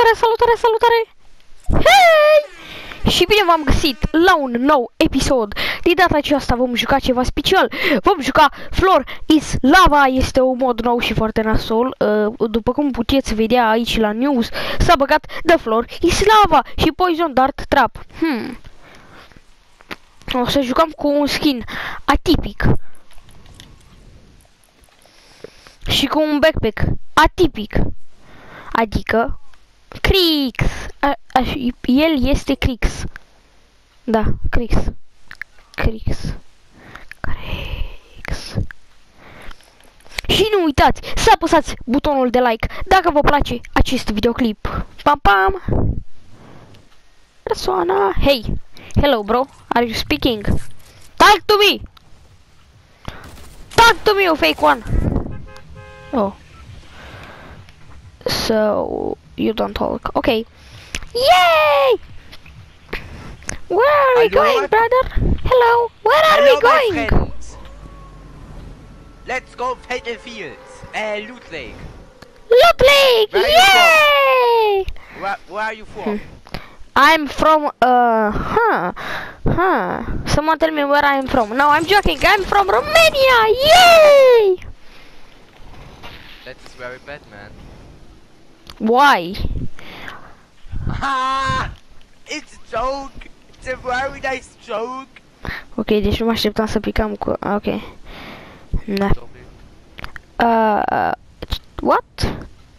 Salutare! Hei! Și bine v-am găsit la un nou episod. De data aceasta vom juca ceva special. Vom juca Floor is Lava. Este un mod nou și foarte nasol. După cum puteți vedea aici la news, s-a băgat The Floor is Lava și Poison Dart Trap. O să jucăm cu un skin atipic și cu un backpack atipic. Adică Crix. El este Crix. Da, Crix. Și nu uitați să apăsați butonul de like dacă vă place acest videoclip. Pam pam. Persoana. Hey. Hello bro. Are you speaking? Talk to me. Talk to me, you fake one. Oh. So you don't talk. Okay. Yay! Where are we going, brother? Hello. Where are we going? Let's go Battlefields. Loot Lake. Loot Lake! Yay! Where are you from? I'm from Someone tell me where I am from. No, I'm joking. I'm from Romania. Yay! That's very bad, man. Why? Ah! It's a joke. It's a very nice joke. Ok, deci nu mă așteptam să picăm cu... Ok. Da. What?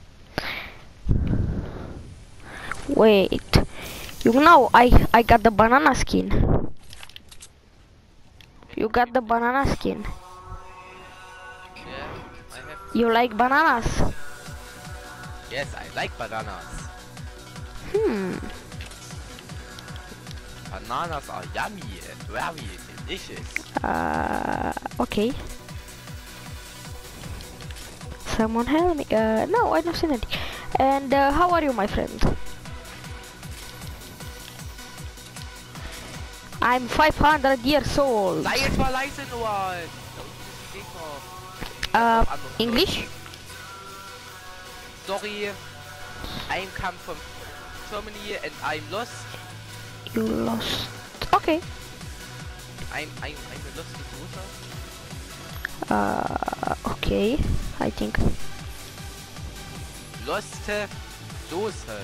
Wait. You know, I got the banana skin. You got the banana skin. Yeah, I have. You like bananas? Yes, I like bananas. Bananas are yummy and very delicious. Okay. Someone help me. No, I don't see any. And how are you, my friend? I'm 500 years old. English? Sorry, I come from Germany and I'm lost. You lost. Okay. I'm a lost user. Okay, I think. Lost Dose.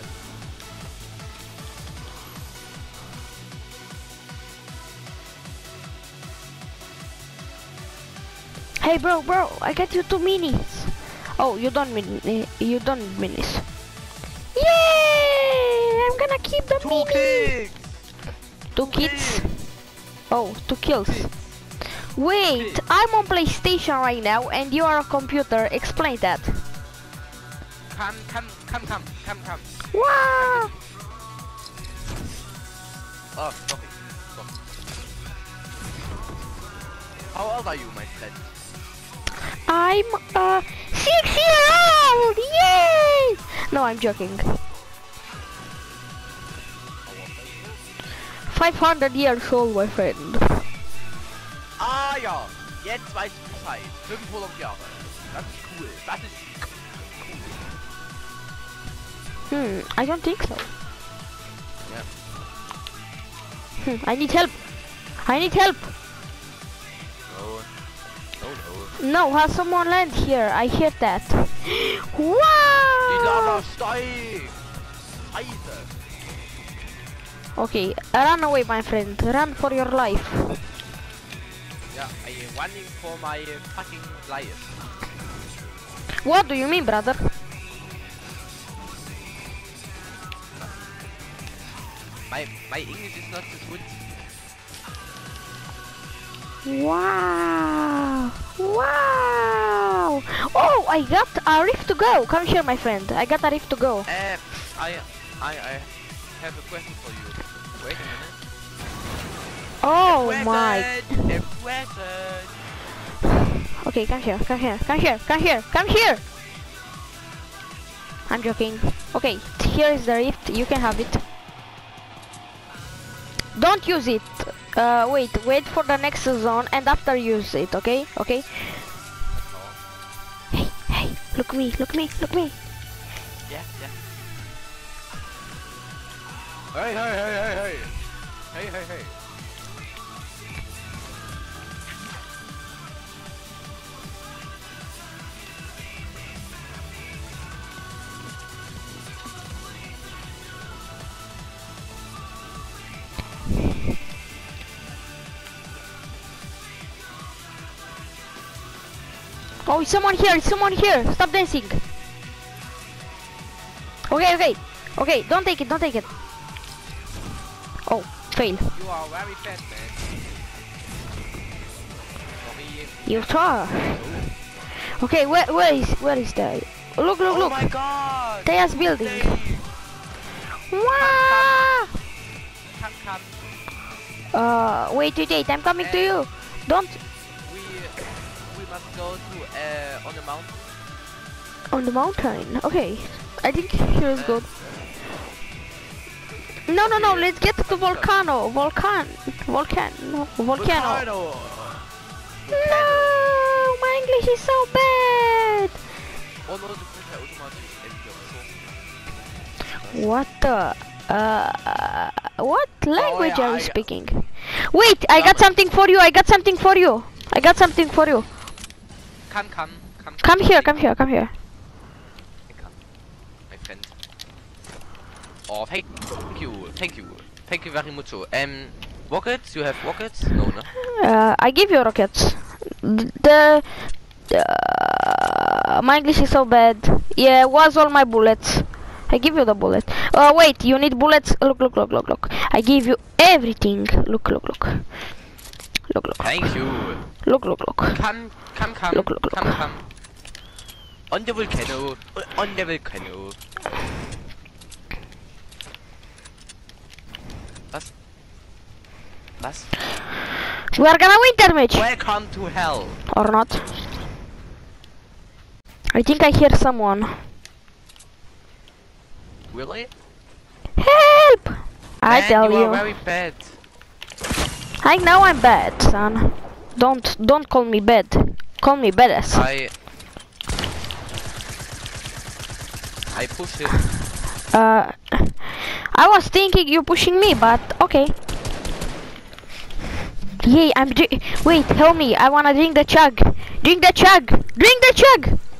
Hey bro, I got you 2 minis. Oh, you don't need minis. Yay! I'm gonna keep the minis. 2 kids. Oh, 2 kills. Wait, I'm on PlayStation right now and you are a computer. Explain that. Come. Wow! Oh, sorry. How old are you, my friend? I'm 6 years old! Yay! No, I'm joking. 500 years old, my friend. Ah ja, jetzt weiß ich Bescheid. 500 Jahre. Das ist cool. Das ist cool. I don't think so. Yeah. I need help. No, has someone land here? I hear that. Wow! Die Lava steigt! Scheiße! Okay, run away, my friend. Run for your life. Yeah, I am running for my fucking life. What do you mean, brother? My English is not so good. Wow! Oh, I got a rift to go. Come here, my friend. I got a rift to go. I have a question for you. Wait a minute. Oh my! A present. Okay, come here. I'm joking. Okay, here is the rift. You can have it. Don't use it. Wait for the next zone and after use it, okay? Hey, look me. Yeah. Hey, hey, hey, hey, hey. Hey, hey, hey. Oh, someone here, someone here. Stop dancing. Okay, okay. Okay, don't take it, don't take it. Oh, fail. You are very fat, man. You try. Okay, where is that? Look, look, Oh look. my god! There's building. Dave. Wow. Come. Wait, I'm coming to you. Don't. We must go to on the mountain. On the mountain. Okay. I think here is good. No, no, no. Let's get to the volcano. Volcano. No, my English is so bad. Oh no, du kannst ja automatisch entweder so. What the? What language yeah, are you speaking? Wait, I got something for you. I got something for you. I got something for you. Come. Come here. Come here. Come. My friend. Oh, thank you very much. Rockets? You have rockets? No, no. I give you rockets. My English is so bad. Yeah, was all my bullets. I give you the bullet. Wait, you need bullets? Look. I give you everything. Look. Thank you. Look. Come. Look. Come. On the volcano. Was? We are gonna win that match. Welcome to hell. Or not. I think I hear someone. Really? Help! I Man, tell you you. are very bad. I know I'm bad, son. Don't call me bad. Call me badass. I push it. I was thinking you pushing me, but okay. Yay, wait, help me. I wanna drink the chug. Drink the chug.